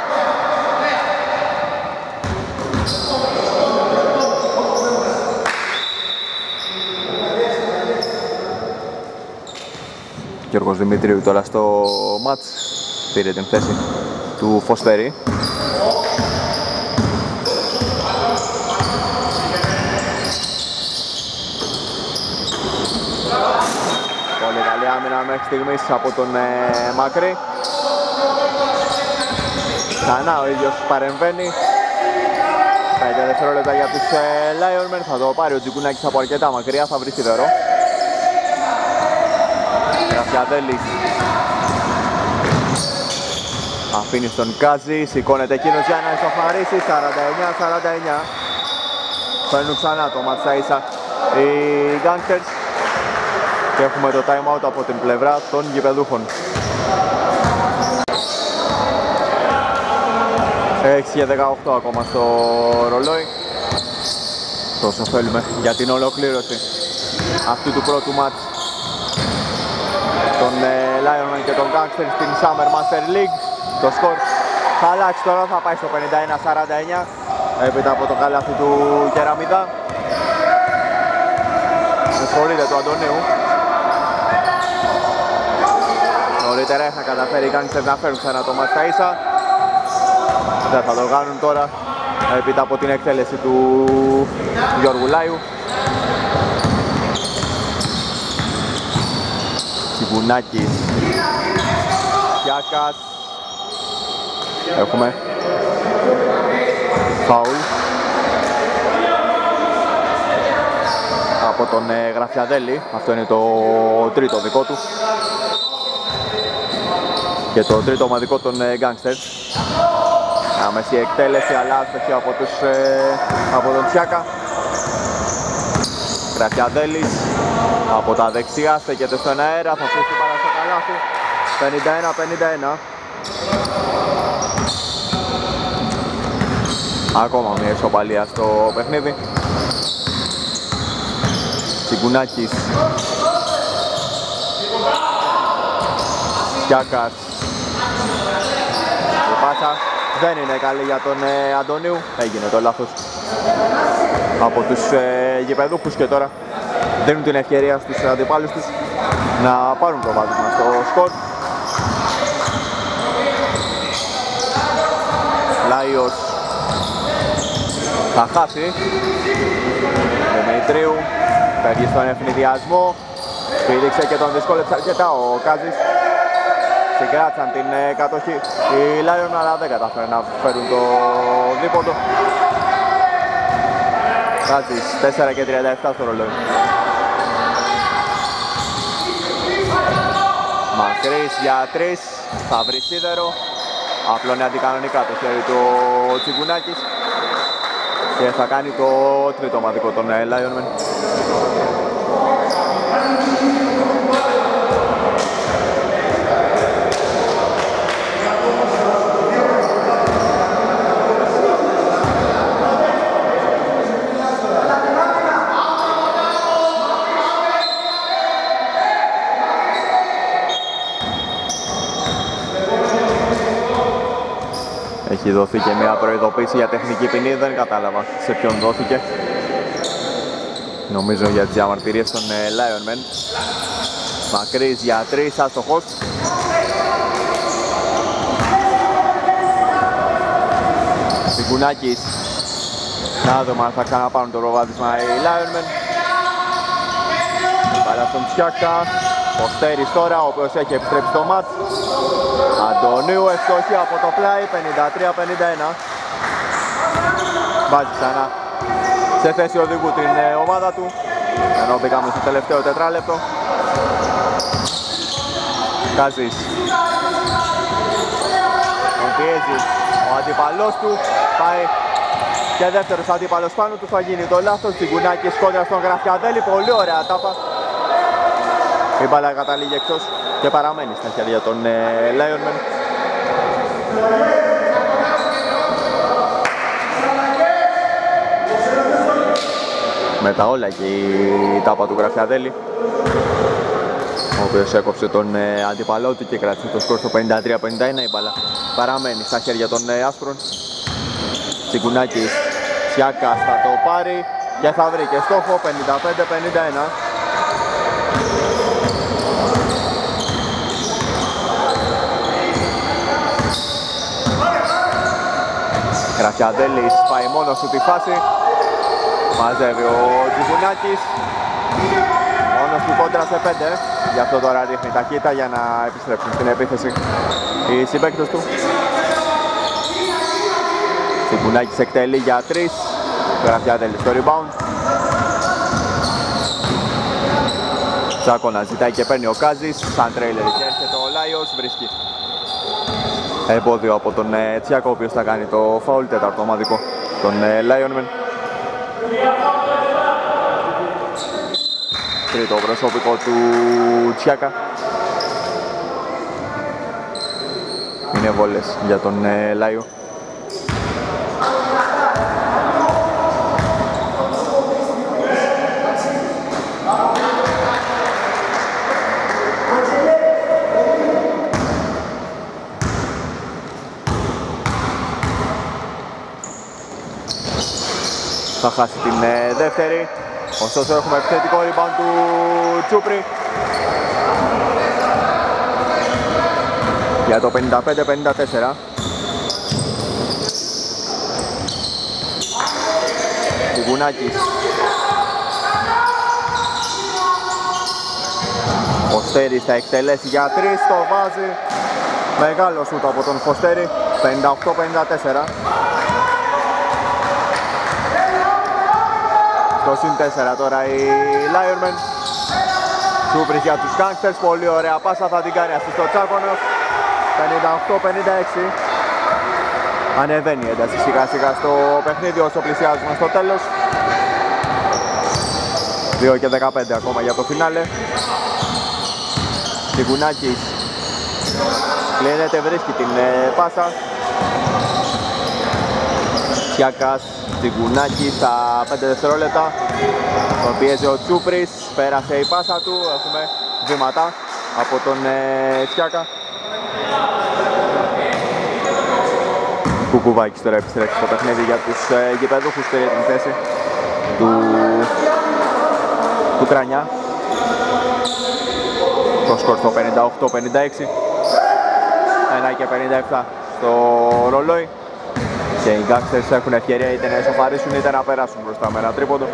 Γιώργος Δημητρίου τώρα στο μάτς, πήρε την θέση του Φωστέρη. Πολύ καλή άμυνα μέχρι στιγμής από τον ε, Μακρύ. Ξανά ο ίδιος παρεμβαίνει. πέντε δευτερόλεπτα για τους ε, Lionmen, θα το πάρει ο Τζικουνάκης από αρκετά μακριά, θα βρει σιδερό. Γραφιαδέλης αφήνει στον Κάζη, σηκώνεται εκείνος για να ισοφαρίσει. Σαράντα εννιά σαράντα εννιά. Παίρνουν ξανά το μάτς στα ίσα οι Gangsters και έχουμε το time out από την πλευρά των γηπεδούχων. έξι και δεκαοκτώ ακόμα στο ρολόι. Τόσο θέλουμε για την ολοκλήρωση αυτού του πρώτου μάτς των ε, Lionmen και των Gangsters στην Summer Master League. Το σκορ θα αλλάξει τώρα, θα πάει στο πενήντα ένα σαράντα εννιά έπειτα από το καλάθι του Κεραμίδα. Με συγχωρείτε του Αντωνίου. Νωρίτερα είχα καταφέρει οι Gangsters να φέρουν ξανά το μάτς στα ίσα. Δεν θα το κάνουν τώρα έπειτα από την εκτέλεση του Γιώργου Λάιου. Τσιγκουνάκης, Κιάκας. Έχουμε φάουλ από τον ε, Γραφιαδέλη. Αυτό είναι το τρίτο δικό του και το τρίτο ομαδικό των ε, Gangsters. Άμεση εκτέλεση αλλά άστοχη από, τους, ε, από τον Τσιάκα. Γραφιαδέλης από τα δεξιά στέκεται στον αέρα, θα αφήσει πάρα στο καλάθι. πενήντα ένα πενήντα ένα. Ακόμα μια ισοπαλία στο παιχνίδι. Τσιγκουνάκης, Κιάκας. Η πάσα δεν είναι καλή για τον ε, Αντωνίου. Έγινε το λάθος από τους ε, γηπεδούχους και τώρα δίνουν την ευκαιρία στους αντιπάλους τους να πάρουν το βάδισμα στο σκορ. Λάιος θα χάσει. Δημητρίου φεύγει στον ευνηδιασμό. Πήδηξε και τον δυσκόλεψε αρκετά ο Κάζης. Συγκράτησαν την ε, κατοχή οι Lion, αλλά δεν καταφέρουν να φέρουν το δίποντο. Κάτζης, τέσσερα και τριάντα επτά στο ρολόι. Μακρύς για τρεις, θα βρει σίδερο. Απλώνει αντικανονικά το χέρι του ο Τσιγκουνάκης και θα κάνει το τρίτο ομαδικό των Lionmen. Έχει δοθεί και μια προειδοποίηση για τεχνική ποινή, δεν κατάλαβα σε ποιον δόθηκε. Νομίζω για τις διαμαρτυρίες των Lionmen. Μακρύς για τρεις, άστοχος. Τσιγκουνάκης. Να δούμε αν θα ξαναπάρουν το προβάδισμα οι Lionmen. Μπάλα στον Τσιάκα. Ποστέρης τώρα, ο οποίος έχει επιστρέψει το μάτς. Αντωνίου ευστοχή από το πλάι, πενήντα τρία πενήντα ένα. Βάζει ξανά σε θέση οδηγού την ομάδα του, ενώ μπήκαμε στο τελευταίο τετράλεπτο. Κάζης. Τον πιέζει ο αντίπαλός του, πάει και δεύτερος αντίπαλος πάνω του, θα γίνει το λάθος. Τσιγκουνάκης κόντρα στον Γραφιαδέλη, πολύ ωραία τάπα. Η μπάλα καταλήγει εκτός και παραμένει στα χέρια των ε, Lionmen. Με τα όλα και η τάπα του Γραφιαδέλη, ο οποίος έκοψε τον ε, αντίπαλό του και κράτησε το σκορ στο πενήντα τρία πενήντα ένα. Η μπάλα παραμένει στα χέρια των ε, άσπρων. Τσιγκουνάκης, Τσιάκας θα το πάρει και θα βρει και στόχο, πενήντα πέντε πενήντα ένα. Γραφιαδέλης πάει μόνος του τη φάση. Μαζεύει ο Τσιγκουνάκης. Μόνος του κόντρα σε πέντε. Γι' αυτό τώρα ρίχνει ταχύτητα για να επιστρέψουν στην επίθεση οι συμπαίκτες του. Τσιγκουνάκης εκτελεί για τρεις. Γραφιαδέλης στο rebound. Τσάκονα ζητάει και παίρνει ο Κάζης. Σαν τρέιλερ και έρχεται ο Λάιος. Βρίσκει εμπόδιο από τον ε, Τσιάκο, ο οποίος θα κάνει το φάουλ, τέταρτο ομαδικό των ε, Lionmen. Τρίτο προσωπικό του Τσιάκα. Είναι βόλες για τον ε, Λάιο. Θα χάσει την ε, δεύτερη, ωστόσο έχουμε επιθετικό rebound του Τσούπρη για το πενήντα πέντε πενήντα τέσσερα. Τσιγκουνάκης. Ο Στέρης θα εκτελέσει για τρεις, το βάζει. Μεγάλο σούτ από τον Φωστέρη, πενήντα οκτώ πενήντα τέσσερα. Το συν τέσσερα τώρα οι Lionmen. Τσούπρης για τους Gangsters, πολύ ωραία πάσα, θα την κάνει αυτή στο Τσάκονος. πενήντα οκτώ πενήντα έξι. Ανεβαίνει η ένταση σιγά σιγά στο παιχνίδι όσο πλησιάζουμε στο τέλος. δύο και δεκαπέντε ακόμα για το φινάλε. Τσιγκουνάκης κλείνεται, βρίσκει την πάσα. Τσιάκας, Τσιγκουνάκης στα πέντε δευτερόλεπτα. Τον πιέζει ο Τσούπρης, πέρασε η πάσα του, έχουμε βήματα από τον ε, Τσιάκα. Κουκουβάκης τώρα επιστρέφει στο παιχνίδι για τους ε, γηπεδούχους και για την θέση του, του Κρανιά. Το σκορ στο πενήντα οκτώ πενήντα έξι. ένα και πενήντα επτά στο ρολόι. Και οι Gangsters έχουν ευκαιρία είτε να ισοφαρίσουν είτε να περάσουν μπροστά με ένα τρίποντο.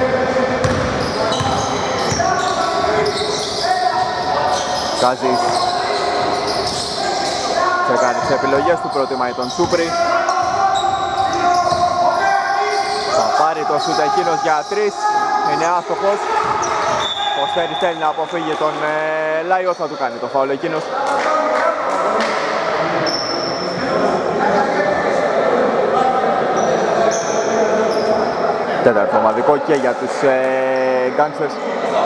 Κάζης θα κάνει τις επιλογές του, προτιμάει τον Τσούπρη. Θα πάει πάρει το σούτ εκείνος για τρεις, είναι άστοχος. Ο Στέρης θέλει να αποφύγει τον ε, Λάιο, θα του κάνει το φάουλ εκείνος. Τέταρτο ομαδικό και για τους ε, Gangsters.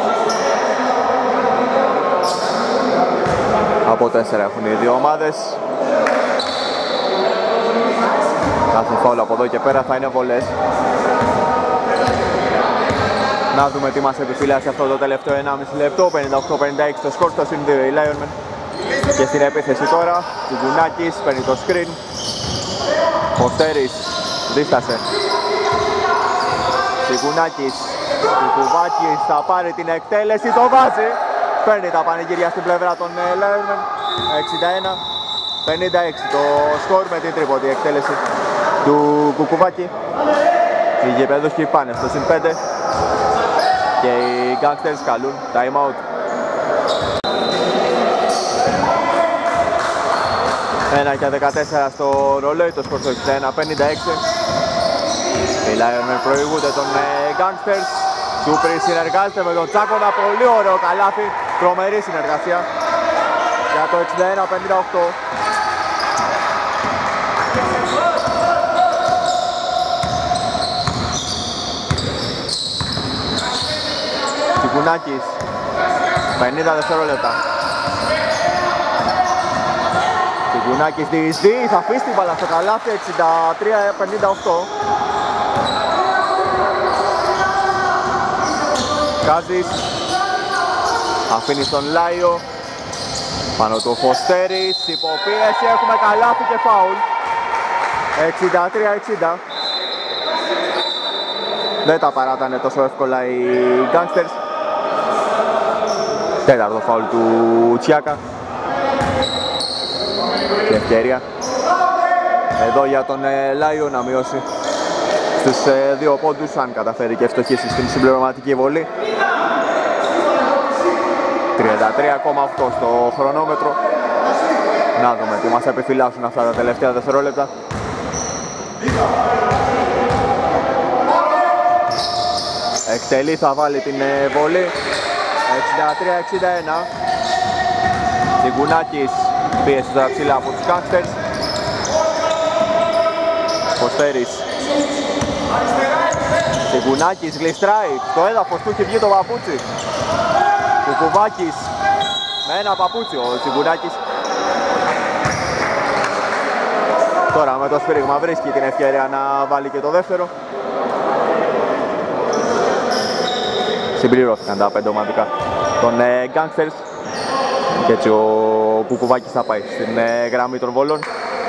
Από τέσσερα έχουν οι δύο ομάδες. Κάθε φάουλ από εδώ και πέρα θα είναι βολές. Να δούμε τι μας επιφυλάσσει αυτό το τελευταίο ενάμιση λεπτό. πενήντα οκτώ πενήντα έξι το σκορ, στο συν δύο οι Lions. Και στην επίθεση τώρα, Τσιγκουνάκης παίρνει το screen. Ο Στέρης δίστασε. Τσιγκουνάκης, Κουκουβάκης θα πάρει την εκτέλεση, το βάζει. Παίρνει τα πανηγύρια στην πλευρά των Lions. εξήντα ένα πενήντα έξι το σκορ με την τρίποντη εκτέλεση του Κουκουβάκη. Οι γηπεδούχοι πάνε στο συν πέντε και οι Gangsters καλούν time out. ένα και δεκατέσσερα στο ρολόι, το σκορ στο εξήντα ένα πενήντα έξι. Οι Lions προηγούνται των Gangsters. Σούπρι συνεργάζεται με τον Τσάκονα, πολύ ωραίο καλάθι, τρομερή συνεργασία για το εξήντα ένα πενήντα οκτώ. Τσιγκουνάκης, πενήντα δευτερόλεπτα. Τσιγκουνάκης διεισδύει, θα αφήσει την μπάλα στο καλάθι, εξήντα τρία πενήντα οκτώ. Κάζης, αφήνει στον Λάιο. Πάνω του Φωστέρης, υποπίεση, έχουμε καλάθι και φάουλ. εξήντα τρία εξήντα. Δεν τα παράτανε τόσο εύκολα οι Gangsters. Τέταρτο φάουλ του Τσιάκα. Και ευκαιρία εδώ για τον Λάιο να μειώσει στους δύο πόντους, αν καταφέρει και ευστοχίσει στην συμπληρωματική βολή. τριάντα τρία κόμμα οκτώ στο χρονόμετρο. Να δούμε τι μας επιφυλάσσουν αυτά τα τελευταία δευτερόλεπτα. Εκτελεί, θα βάλει την βολή. εξήντα τρία εξήντα ένα. Τσιγκουνάκης πίεση τώρα ψηλά από τους Gangsters. Κωστέρης. Τσιγκουνάκης γλιστράει, στο έδαφος του έχει βγει το παπούτσι. Κουκουβάκης με ένα παπούτσι, ο Τσιγκουνάκης. Τώρα με το σφύριγμα βρίσκει την ευκαιρία να βάλει και το δεύτερο. Συμπληρώθηκαν τα πέντε ομαδικά των ε, Gangsters. Και έτσι ο Κουκουβάκης θα πάει στην ε, γραμμή των βολών.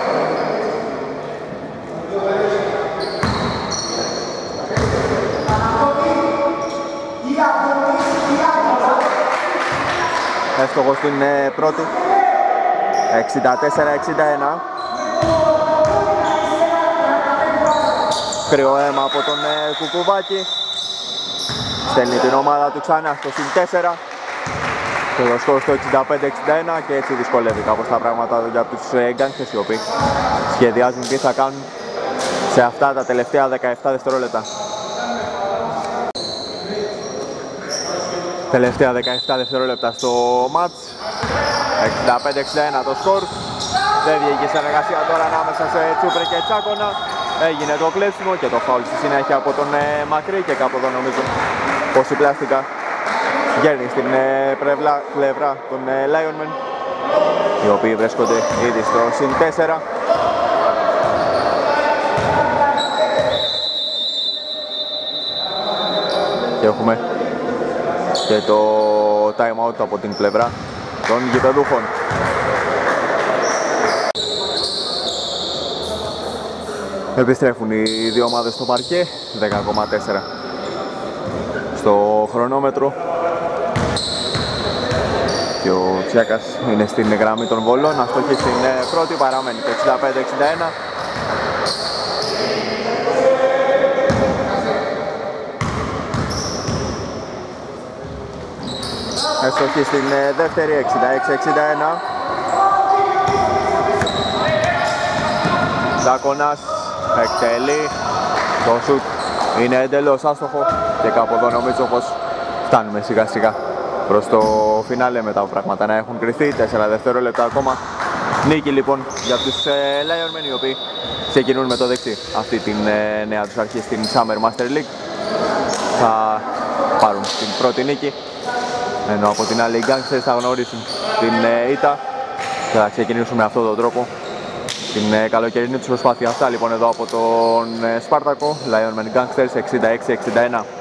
Εύστοχος στην ε, πρώτη. εξήντα τέσσερα εξήντα ένα. Κρυό αίμα από τον ε, Κουκουβάκη. Στέλνει την ομάδα του ξανά στο συν τέσσερα. Και το σκορ στο εξήντα πέντε εξήντα ένα και έτσι δυσκολεύει κάπως τα πράγματα για τους ε, Gangsters, οι οποίοι σχεδιάζουν τι θα κάνουν σε αυτά τα τελευταία δεκαεπτά δευτερόλεπτα. Τελευταία δεκαεπτά δευτερόλεπτα στο match. εξήντα πέντε εξήντα ένα το σκορ. Δεν βγήκε η συνεργασία τώρα ανάμεσα σε Τσούπρε και Τσάκονα. Έγινε το κλέψιμο και το φάουλ στη συνέχεια από τον ε, Μακρύ και κάπου εδώ νομίζω πως η πλάστικα γέρνει στην ε, πλευρά, πλευρά των ε, Lionmen, οι οποίοι βρίσκονται ήδη στο συν τέσσερα. Και έχουμε και το time out από την πλευρά των γηπεδούχων. Επιστρέφουν οι δύο ομάδες στο παρκέ, δέκα κόμμα τέσσερα στο χρονόμετρο. Και ο Τσιάκας είναι στην γραμμή των βολών, αστοχή στην πρώτη, παραμένει το εξήντα πέντε εξήντα ένα. Αστοχή στην δεύτερη, εξήντα έξι εξήντα ένα. Τσάκονας εκτελεί, το σουτ είναι εντελώς άστοχο και κάπου εδώ νομίζω πως φτάνουμε σιγά σιγά προς το φινάλε με τα πράγματα να έχουν κρυθεί. Τέσσερα δευτερόλεπτα ακόμα. Νίκη λοιπόν για τους ε, Lion Men, οι οποίοι ξεκινούν με το δεξί αυτή την ε, νέα τους αρχή στην Summer Master League. Θα πάρουν την πρώτη νίκη, ενώ από την άλλη οι Gangsters θα γνωρίσουν την ε, ήττα και θα ξεκινήσουν με αυτόν τον τρόπο την ε, καλοκαιρινή τους προσπάθεια. Αυτά λοιπόν εδώ από τον ε, Σπάρτακο. Lion Men Gangsters εξήντα έξι εξήντα ένα.